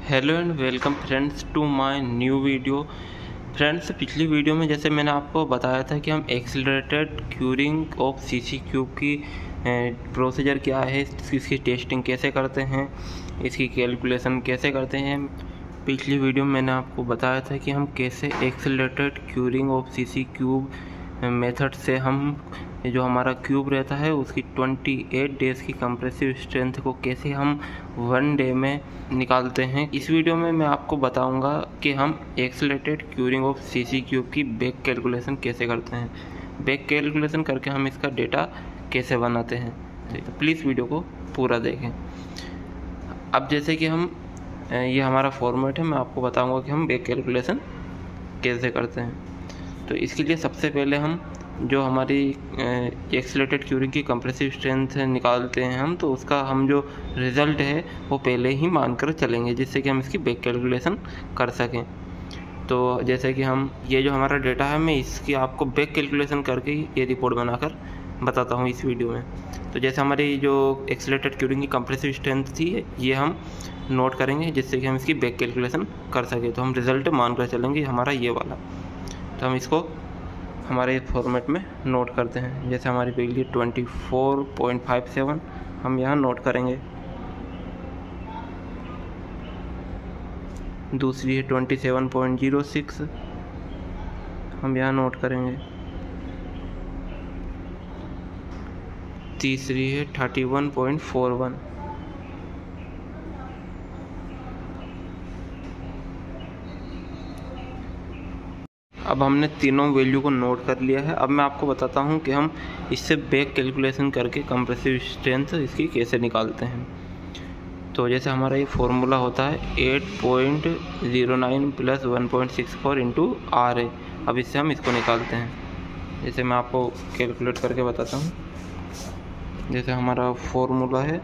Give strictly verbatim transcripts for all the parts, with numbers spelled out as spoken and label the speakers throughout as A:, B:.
A: Hello and welcome friends to my new video. Friends, पिछली video में जैसे मैंने आपको बताया था कि हम accelerated curing of CC cube की प्रोसीजर क्या है, इसकी टेस्टिंग कैसे करते हैं, इसकी कैलकुलेशन कैसे करते हैं। पिछली वीडियो में मैंने आपको बताया था कि हम कैसे accelerated curing of CC cube method से हम जो हमारा क्यूब रहता है उसकी अट्ठाईस डेज़ की कंप्रेसिव स्ट्रेंथ को कैसे हम वन डे में निकालते हैं। इस वीडियो में मैं आपको बताऊंगा कि हम accelerated curing of CC cube की बैक कैलकुलेशन कैसे करते हैं, बैक कैलकुलेशन करके हम इसका डेटा कैसे बनाते हैं। तो प्लीज़ वीडियो को पूरा देखें। अब जैसे कि हम ये हमारा फॉर्मेट है, मैं आपको बताऊंगा कि हम बैक कैलकुलेशन कैसे करते हैं। तो इसके लिए सबसे पहले हम जो हमारी एक्सीलरेटेड क्यूरिंग की कंप्रेसिव स्ट्रेंथ निकालते हैं हम, तो उसका हम जो रिज़ल्ट है वो पहले ही मानकर चलेंगे, जिससे कि हम इसकी बैक कैलकुलेशन कर सकें। तो जैसे कि हम ये जो हमारा डेटा है, मैं इसकी आपको बैक कैलकुलेशन करके ये रिपोर्ट बनाकर बताता हूँ इस वीडियो में। तो जैसे हमारी जो एक्सीलरेटेड क्यूरिंग की कंप्रेसिव स्ट्रेंथ थी, ये हम नोट करेंगे जिससे कि हम इसकी बैक कैलकुलेशन कर सकें। तो हम रिज़ल्ट मानकर चलेंगे हमारा ये वाला। तो हम इसको हमारे फॉर्मेट में नोट करते हैं। जैसे हमारी वैल्यू चौबीस पॉइंट फाइव सेवन हम यहाँ नोट करेंगे। दूसरी है सत्ताईस पॉइंट ज़ीरो सिक्स हम यहाँ नोट करेंगे। तीसरी है इकतीस पॉइंट फोर वन। अब हमने तीनों वैल्यू को नोट कर लिया है। अब मैं आपको बताता हूँ कि हम इससे बैक कैलकुलेशन करके कंप्रेसिव स्ट्रेंथ इसकी कैसे निकालते हैं। तो जैसे हमारा ये फॉर्मूला होता है eight point zero nine plus one point six four into R A. अब इससे हम इसको निकालते हैं। जैसे मैं आपको कैलकुलेट करके बताता हूँ। जैसे हमारा फॉर्मूला है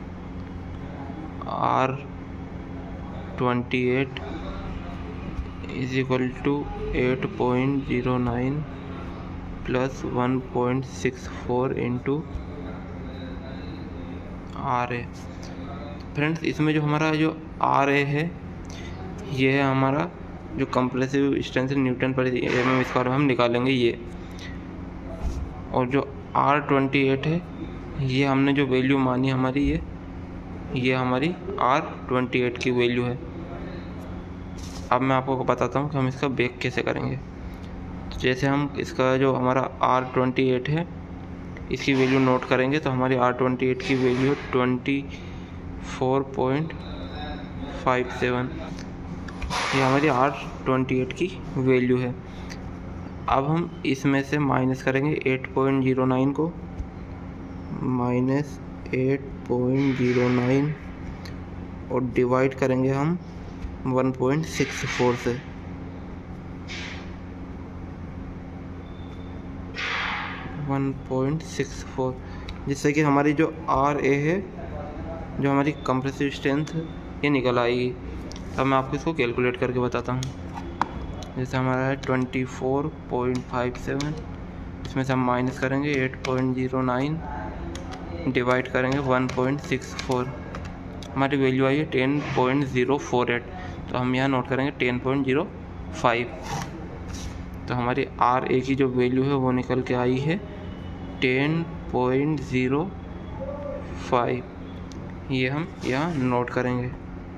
A: R twenty eight is equal to eight point zero nine plus one point six four into R A. Friends, इसमें जो हमारा जो आर ए है, ये है हमारा जो कंप्रेसिव स्ट्रेंथ न्यूटन पर एम एम स्क्वायर में हम निकालेंगे ये। और जो आर ट्वेंटी एट है, ये हमने जो वैल्यू मानी हमारी ये ये हमारी आर ट्वेंटी एट की वैल्यू है। अब मैं आपको बताता हूँ कि हम इसका बैक कैसे करेंगे। तो जैसे हम इसका जो हमारा आर ट्वेंटी एट है, इसकी वैल्यू नोट करेंगे। तो हमारी आर ट्वेंटी एट की वैल्यू है twenty four point five seven. ये हमारी आर ट्वेंटी एट की वैल्यू है। अब हम इसमें से माइनस करेंगे एट पॉइंट ज़ीरो नाइन को, minus eight point zero nine और डिवाइड करेंगे हम वन पॉइंट सिक्स फोर से। वन पॉइंट सिक्स फोर, जिससे कि हमारी जो आर ए है, जो हमारी कंप्रेसिव स्ट्रेंथ, ये निकल आएगी। अब मैं आपको इसको कैलकुलेट करके बताता हूँ। जैसे हमारा है twenty four point five seven, इसमें से हम माइनस करेंगे eight point zero nine, divide करेंगे वन पॉइंट सिक्स फोर। हमारी वैल्यू आई है ten point zero four eight. तो हम यहाँ नोट करेंगे टेन पॉइंट ज़ीरो फाइव। तो हमारी आर ए की जो वैल्यू है वो निकल के आई है टेन पॉइंट ज़ीरो फाइव। ये हम यहाँ नोट करेंगे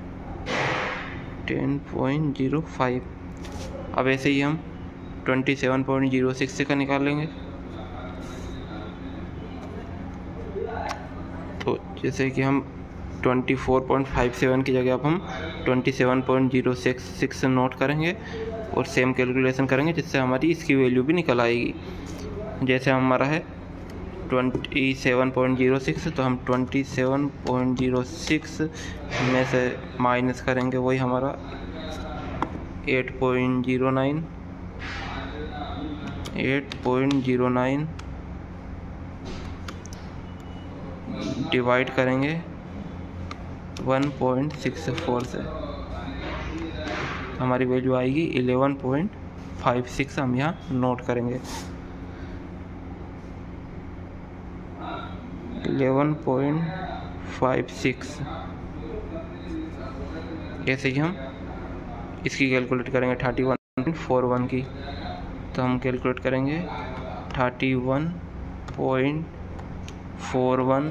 A: टेन पॉइंट ज़ीरो फाइव। अब ऐसे ही हम twenty seven point zero six से का निकालेंगे। तो जैसे कि हम twenty four point five seven की जगह अब हम twenty seven point zero six six note करेंगे और सेम कैलकुलेशन करेंगे, जिससे हमारी इसकी वैल्यू भी निकल आएगी। जैसे हमारा है twenty seven point zero six, तो हम twenty seven point zero six में से माइनस करेंगे वही हमारा eight point zero nine, eight point zero nine divide करेंगे वन पॉइंट सिक्स फोर से। हमारी वैल्यू आएगी इलेवन पॉइंट फाइव सिक्स। हम यहाँ नोट करेंगे इलेवन पॉइंट फाइव सिक्स। ऐसे ही हम इसकी कैलकुलेट करेंगे thirty one point four one की। तो हम कैलकुलेट करेंगे thirty one point four one,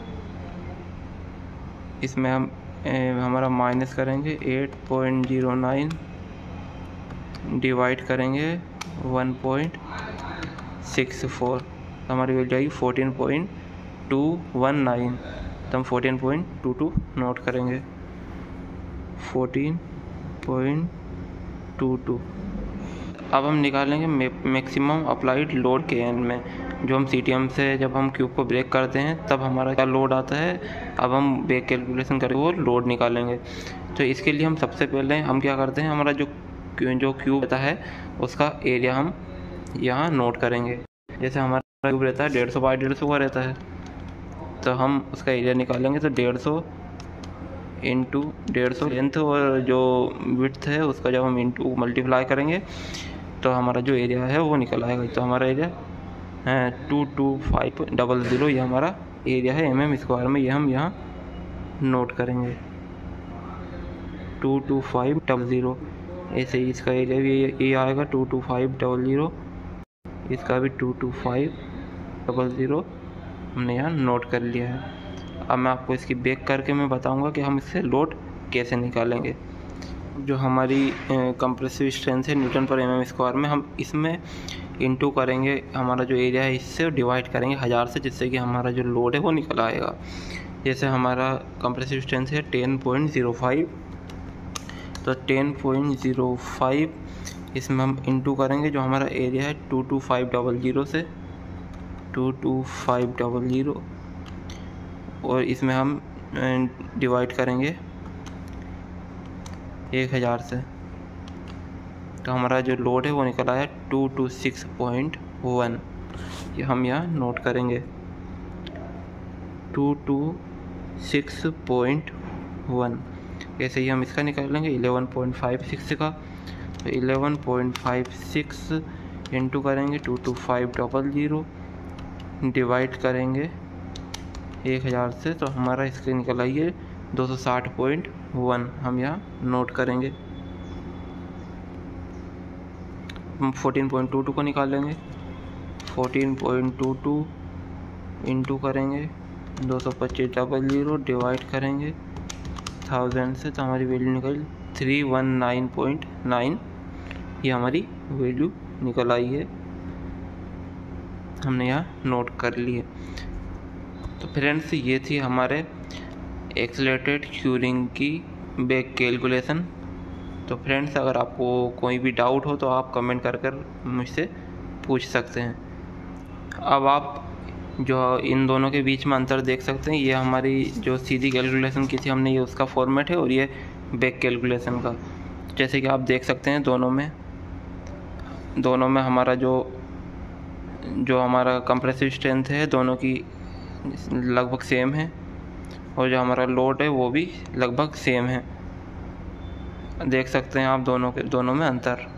A: इसमें हम ए, हमारा माइनस करेंगे eight point zero nine, divide करेंगे वन पॉइंट सिक्स फोर, तो हमारी वैल्यू आएगी fourteen point two one nine. तो हम fourteen point two two note करेंगे, फोर्टीन पॉइंट टू टू। अब हम निकालेंगे maximum applied load K N में, जो हम सी टी एम से जब हम क्यूब को ब्रेक करते हैं तब हमारा क्या लोड आता है। अब हम ब्रेक कैलकुलेशन करके वो लोड निकालेंगे। तो इसके लिए हम सबसे पहले हम क्या करते हैं, हमारा जो जो क्यूब रहता है उसका एरिया हम यहाँ नोट करेंगे। जैसे हमारा क्यूब रहता है डेढ़ सौ बाई डेढ़ सौ का रहता है, तो हम उसका एरिया निकालेंगे। तो डेढ़ सौ इंटू डेढ़ सौ लेंथ और जो विड्थ है उसका जब हम इंटू मल्टीप्लाई करेंगे तो हमारा जो एरिया है वो निकल आएगा। तो हमारा एरिया है two two five double zero, ये हमारा एरिया है एम एम स्क्वायर में। ये हम यहाँ नोट करेंगे two two five double zero. ऐसे ही इसका एरिया भी ये आएगा two two five double zero, इसका भी two two five double zero हमने यहाँ नोट कर लिया है। अब मैं आपको इसकी बैक करके मैं बताऊंगा कि हम इससे लोड कैसे निकालेंगे। जो हमारी कंप्रेसिव स्ट्रेंथ है न्यूटन पर एम एम स्क्वायर में, हम इसमें इंटू करेंगे हमारा जो एरिया है इससे डिवाइड करेंगे हज़ार से, जिससे कि हमारा जो लोड है वो निकल आएगा। जैसे हमारा कंप्रेसिव स्ट्रेंथ है टेन पॉइंट ज़ीरो फाइव, तो टेन पॉइंट ज़ीरो फाइव इसमें हम इंटू करेंगे जो हमारा एरिया है two two five double zero से, two two five double zero, और इसमें हम डिवाइड करेंगे एक हज़ार से। तो हमारा जो लोड है वो निकल आया two two six point one. ये हम यहाँ नोट करेंगे two two six point one. ऐसे ही हम इसका निकालेंगे इलेवन पॉइंट फाइव सिक्स का। तो eleven point five six into करेंगे two two five double zero, divide करेंगे एक हज़ार से, तो हमारा इसके निकल आई है दो सौ साठ पॉइंट वन। हम यहाँ नोट करेंगे। हम फोर्टीन पॉइंट टू टू को निकालेंगे, fourteen point two two into करेंगे दो सौ पच्चीस डबल ज़ीरो, डिवाइड करेंगे थाउजेंड से, तो हमारी वैल्यू निकल three one nine point nine. ये हमारी वैल्यू निकल आई है, हमने यहाँ नोट कर ली है। तो फ्रेंड्स ये थी हमारे एक्सेलरेटेड क्यूरिंग की बैक कैलकुलेशन। तो फ्रेंड्स अगर आपको कोई भी डाउट हो तो आप कमेंट कर कर मुझसे पूछ सकते हैं। अब आप जो इन दोनों के बीच में अंतर देख सकते हैं, ये हमारी जो सीधी कैलकुलेशन की थी हमने, ये उसका फॉर्मेट है, और ये बैक कैलकुलेशन का। जैसे कि आप देख सकते हैं दोनों में दोनों में हमारा जो जो हमारा कंप्रेसिव स्ट्रेंथ है दोनों की लगभग सेम है, और जो हमारा लोड है वो भी लगभग सेम है। देख सकते हैं आप दोनों के दोनों में अंतर।